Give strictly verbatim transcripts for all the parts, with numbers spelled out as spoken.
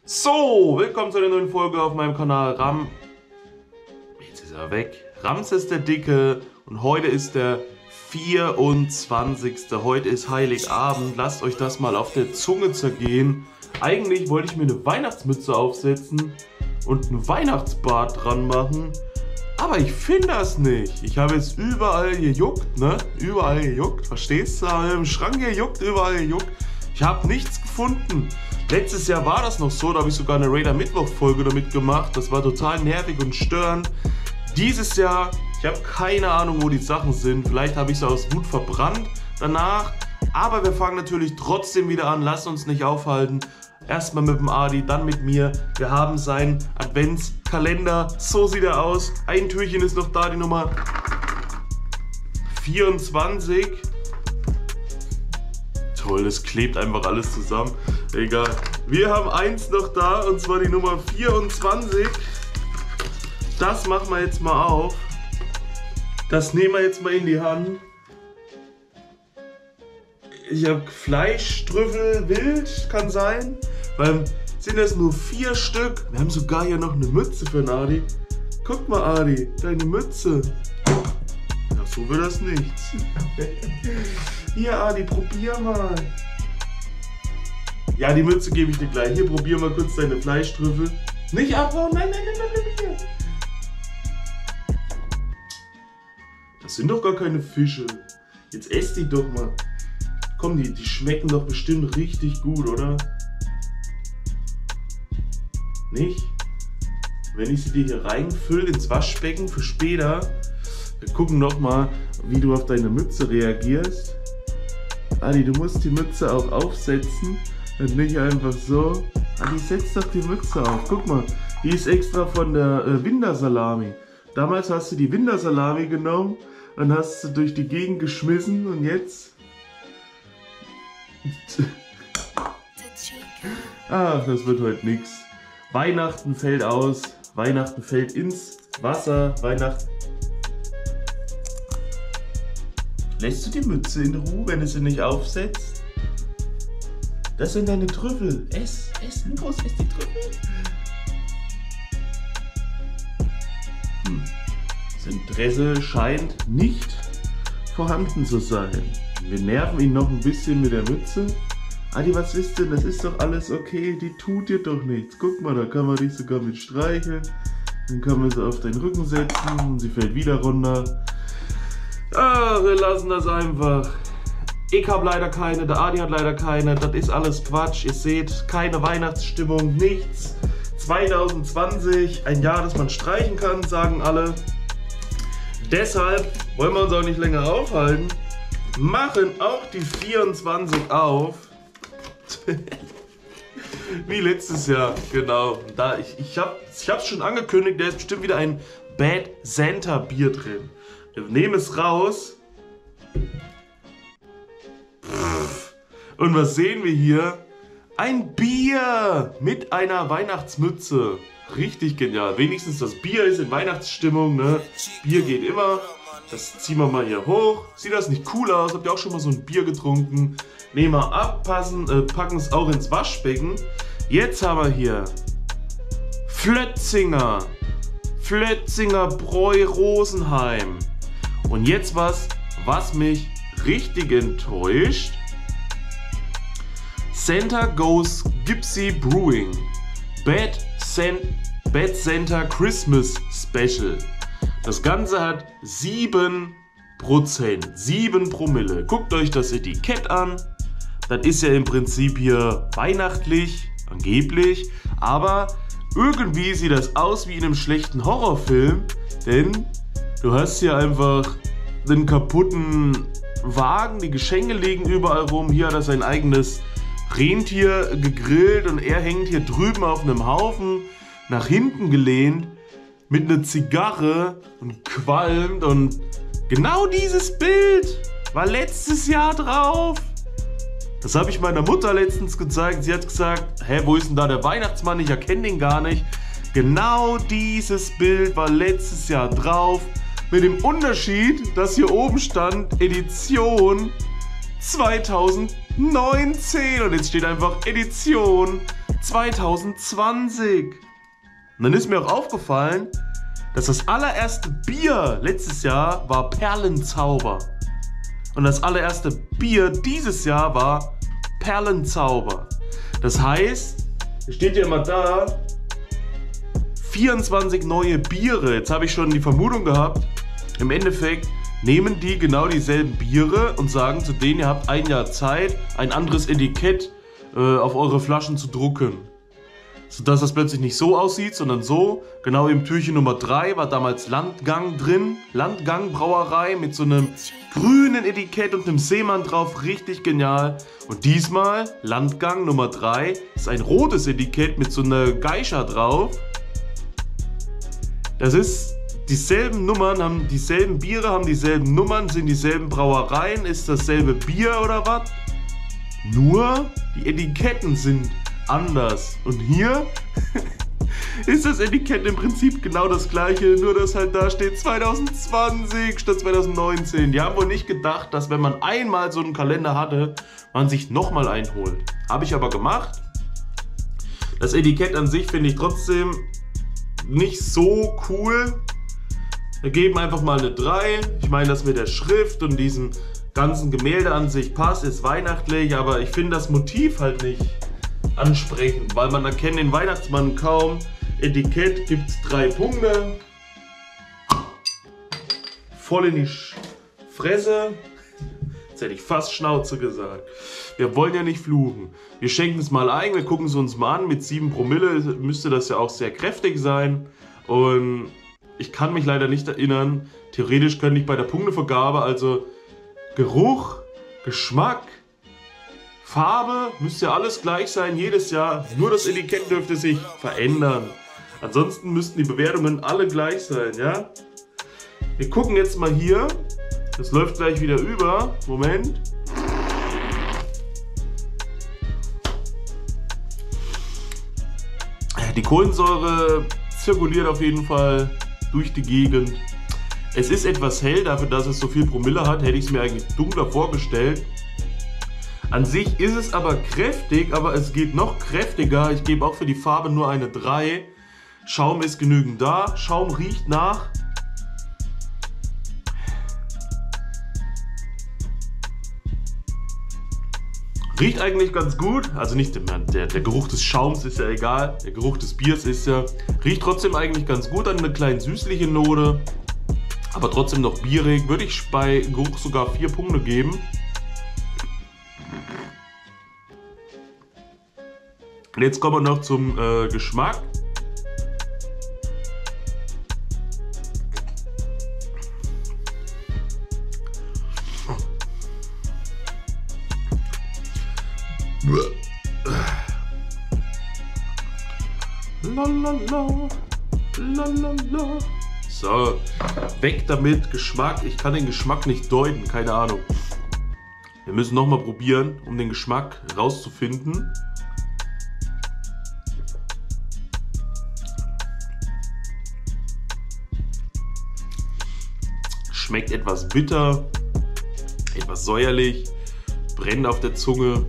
So, willkommen zu einer neuen Folge auf meinem Kanal Ram... Jetzt ist er weg. Ramses der Dicke und heute ist der vierundzwanzigste Heute ist Heiligabend. Lasst euch das mal auf der Zunge zergehen. Eigentlich wollte ich mir eine Weihnachtsmütze aufsetzen und einen Weihnachtsbart dran machen. Aber ich finde das nicht. Ich habe jetzt überall gejuckt, ne? Überall gejuckt. Verstehst du? Im Schrank gejuckt, überall gejuckt. Ich habe nichts gefunden. Letztes Jahr war das noch so, da habe ich sogar eine Raider Mittwoch Folge damit gemacht. Das war total nervig und störend. Dieses Jahr, ich habe keine Ahnung, wo die Sachen sind. Vielleicht habe ich sie aus Wut verbrannt danach. Aber wir fangen natürlich trotzdem wieder an. Lasst uns nicht aufhalten. Erstmal mit dem Adi, dann mit mir. Wir haben seinen Adventskalender. So sieht er aus. Ein Türchen ist noch da, die Nummer vierundzwanzig. Toll, das klebt einfach alles zusammen. Egal. Wir haben eins noch da und zwar die Nummer vierundzwanzig. Das machen wir jetzt mal auf. Das nehmen wir jetzt mal in die Hand. Ich habe Fleischtrüffel wild, kann sein. Weil sind das nur vier Stück. Wir haben sogar hier noch eine Mütze für den Adi. Guck mal, Adi, deine Mütze. Ja, so wird das nichts. Hier, Adi, probier mal. Ja, die Mütze gebe ich dir gleich. Hier, probier mal kurz deine Fleischtrüffel. Nicht abhauen, nein, nein, nein, nein, nein, nein. Das sind doch gar keine Fische. Jetzt ess die doch mal. Komm, die, die schmecken doch bestimmt richtig gut, oder? Nicht? Wenn ich sie dir hier reinfülle ins Waschbecken für später, wir gucken noch mal, wie du auf deine Mütze reagierst. Adi, du musst die Mütze auch aufsetzen und nicht einfach so. Adi, setz doch die Mütze auf. Guck mal, die ist extra von der äh, Wintersalami. Damals hast du die Wintersalami genommen und hast sie durch die Gegend geschmissen und jetzt... Ach, das wird heute nichts. Weihnachten fällt aus, Weihnachten fällt ins Wasser, Weihnachten... Lässt du die Mütze in Ruhe, wenn du sie nicht aufsetzt? Das sind deine Trüffel. Ess, ess, los, ess die Trüffel. Hm. Das Interesse scheint nicht vorhanden zu sein. Wir nerven ihn noch ein bisschen mit der Mütze. Adi, was ist denn? Das ist doch alles okay. Die tut dir doch nichts. Guck mal, da kann man dich sogar mit streicheln. Dann kann man sie auf deinen Rücken setzen und sie fällt wieder runter. Ah, wir lassen das einfach. Ich habe leider keine, der Adi hat leider keine. Das ist alles Quatsch. Ihr seht, keine Weihnachtsstimmung, nichts. zwanzig zwanzig, ein Jahr, das man streichen kann, sagen alle. Deshalb wollen wir uns auch nicht länger aufhalten. Machen auch die vierundzwanzig auf. Wie letztes Jahr, genau. Da, ich ich habe es ich schon angekündigt, da ist bestimmt wieder ein Bad Santa Bier drin. Wir nehmen es raus. Und was sehen wir hier? Ein Bier mit einer Weihnachtsmütze. Richtig genial. Wenigstens das Bier ist in Weihnachtsstimmung, ne? Bier geht immer. Das ziehen wir mal hier hoch. Sieht das nicht cool aus? Habt ihr auch schon mal so ein Bier getrunken? Nehmen wir ab, passen, äh, packen es auch ins Waschbecken. Jetzt haben wir hier Flötzinger. Flötzinger Bräu Rosenheim. Und jetzt was, was mich richtig enttäuscht. Santa Goes Gypsy Brewing. Bad, San Bad Santa Christmas Special. Das Ganze hat sieben Prozent, sieben Promille. Guckt euch das Etikett an. Das ist ja im Prinzip hier weihnachtlich, angeblich. Aber irgendwie sieht das aus wie in einem schlechten Horrorfilm. Denn du hast hier einfach einen kaputten Wagen, die Geschenke liegen überall rum. Hier hat er sein eigenes Rentier gegrillt und er hängt hier drüben auf einem Haufen, nach hinten gelehnt, mit einer Zigarre und qualmt. Und genau dieses Bild war letztes Jahr drauf. Das habe ich meiner Mutter letztens gezeigt. Sie hat gesagt, hä, wo ist denn da der Weihnachtsmann? Ich erkenne den gar nicht. Genau dieses Bild war letztes Jahr drauf. Mit dem Unterschied, dass hier oben stand Edition zweitausendneunzehn. Und jetzt steht einfach Edition zweitausendzwanzig. Und dann ist mir auch aufgefallen, dass das allererste Bier letztes Jahr war Perlenzauber. Und das allererste Bier dieses Jahr war Perlenzauber. Das heißt, es steht ja immer da, vierundzwanzig neue Biere. Jetzt habe ich schon die Vermutung gehabt, im Endeffekt nehmen die genau dieselben Biere und sagen zu denen, ihr habt ein Jahr Zeit, ein anderes Etikett äh, auf eure Flaschen zu drucken. Sodass das plötzlich nicht so aussieht, sondern so. Genau im Türchen Nummer drei war damals Landgang drin. Landgang Brauerei mit so einem grünen Etikett und einem Seemann drauf. Richtig genial. Und diesmal Landgang Nummer drei ist ein rotes Etikett mit so einer Geisha drauf. Das ist dieselben Nummern, haben dieselben Biere, haben dieselben Nummern, sind dieselben Brauereien. Ist dasselbe Bier oder was? Nur die Etiketten sind anders. Und hier ist das Etikett im Prinzip genau das gleiche, nur dass halt da steht zweitausendzwanzig statt zweitausendneunzehn. Die haben wohl nicht gedacht, dass wenn man einmal so einen Kalender hatte, man sich nochmal einholt. Habe ich aber gemacht. Das Etikett an sich finde ich trotzdem nicht so cool. Wir geben einfach mal eine drei. Ich meine, das mit der Schrift und diesem ganzen Gemälde an sich passt, ist weihnachtlich, aber ich finde das Motiv halt nicht ansprechend, weil man erkennt den Weihnachtsmann kaum. Etikett gibt es drei Punkte. Voll in die Fresse. Jetzt hätte ich fast Schnauze gesagt. Wir wollen ja nicht fluchen. Wir schenken es mal ein, wir gucken es uns mal an. Mit sieben Promille müsste das ja auch sehr kräftig sein. Und ich kann mich leider nicht erinnern. Theoretisch könnte ich bei der Punktevergabe, also Geruch, Geschmack, Farbe, müsste ja alles gleich sein, jedes Jahr. Nur das Etikett dürfte sich verändern. Ansonsten müssten die Bewertungen alle gleich sein, ja? Wir gucken jetzt mal hier. Das läuft gleich wieder über. Moment. Die Kohlensäure zirkuliert auf jeden Fall durch die Gegend. Es ist etwas hell, dafür, dass es so viel Promille hat, hätte ich es mir eigentlich dunkler vorgestellt. An sich ist es aber kräftig, aber es geht noch kräftiger. Ich gebe auch für die Farbe nur eine drei. Schaum ist genügend da. Schaum riecht nach. Riecht eigentlich ganz gut. Also nicht der, der Geruch des Schaums ist ja egal. Der Geruch des Biers ist ja... Riecht trotzdem eigentlich ganz gut. An eine kleine süßliche Note. Aber trotzdem noch bierig. Würde ich bei Geruch sogar vier Punkte geben. Und jetzt kommen wir noch zum äh, Geschmack. Lalala, lalala. So, weg damit. Geschmack. Ich kann den Geschmack nicht deuten, keine Ahnung. Wir müssen nochmal probieren, um den Geschmack rauszufinden. Schmeckt etwas bitter, etwas säuerlich, brennt auf der Zunge.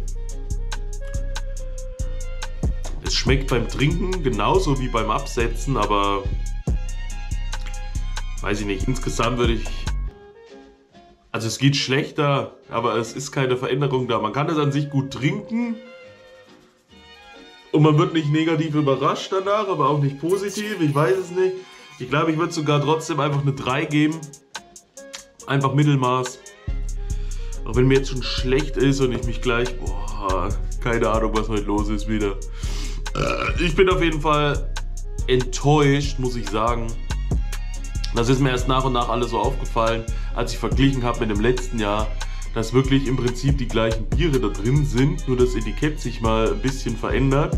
Es schmeckt beim Trinken genauso wie beim Absetzen, aber weiß ich nicht, insgesamt würde ich... Also es geht schlechter, aber es ist keine Veränderung da. Man kann es an sich gut trinken und man wird nicht negativ überrascht danach, aber auch nicht positiv, ich weiß es nicht. Ich glaube, ich würde sogar trotzdem einfach eine drei geben. Einfach Mittelmaß. Auch wenn mir jetzt schon schlecht ist und ich mich gleich... Boah, keine Ahnung, was heute los ist wieder. Ich bin auf jeden Fall enttäuscht, muss ich sagen. Das ist mir erst nach und nach alles so aufgefallen, als ich verglichen habe mit dem letzten Jahr, dass wirklich im Prinzip die gleichen Biere da drin sind, nur das Etikett sich mal ein bisschen verändert.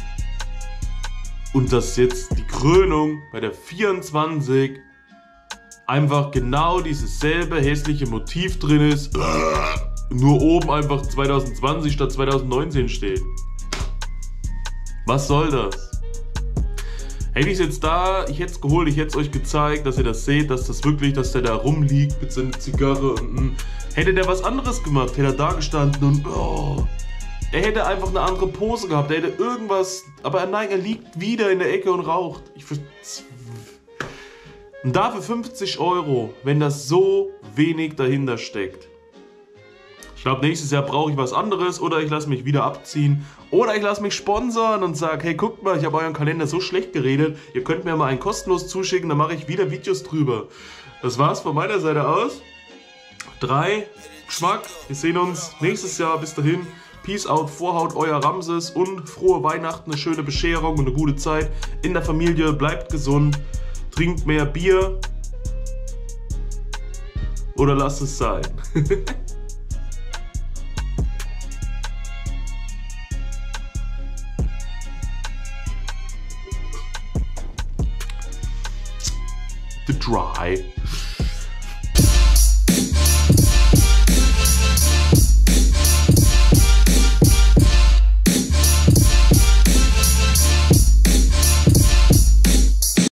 Und dass jetzt die Krönung bei der vierundzwanzig einfach genau dieses selbe hässliche Motiv drin ist, nur oben einfach zweitausendzwanzig statt zweitausendneunzehn steht. Was soll das? Hätte ich es jetzt da, ich hätte es geholt, ich hätte es euch gezeigt, dass ihr das seht, dass das wirklich, dass der da rumliegt mit seiner Zigarre und mh. Hätte der was anderes gemacht, hätte er da gestanden und oh, Er hätte einfach eine andere Pose gehabt, er hätte irgendwas, aber nein, er liegt wieder in der Ecke und raucht. Ich und dafür fünfzig Euro, wenn das so wenig dahinter steckt. Ich glaube, nächstes Jahr brauche ich was anderes oder ich lasse mich wieder abziehen oder ich lasse mich sponsern und sage, hey, guckt mal, ich habe euren Kalender so schlecht geredet, ihr könnt mir mal einen kostenlos zuschicken, dann mache ich wieder Videos drüber. Das war's von meiner Seite aus. Drei, Geschmack, wir sehen uns nächstes Jahr, bis dahin. Peace out, Vorhaut, euer Ramses und frohe Weihnachten, eine schöne Bescherung und eine gute Zeit in der Familie. Bleibt gesund, trinkt mehr Bier oder lasst es sein. The Dry.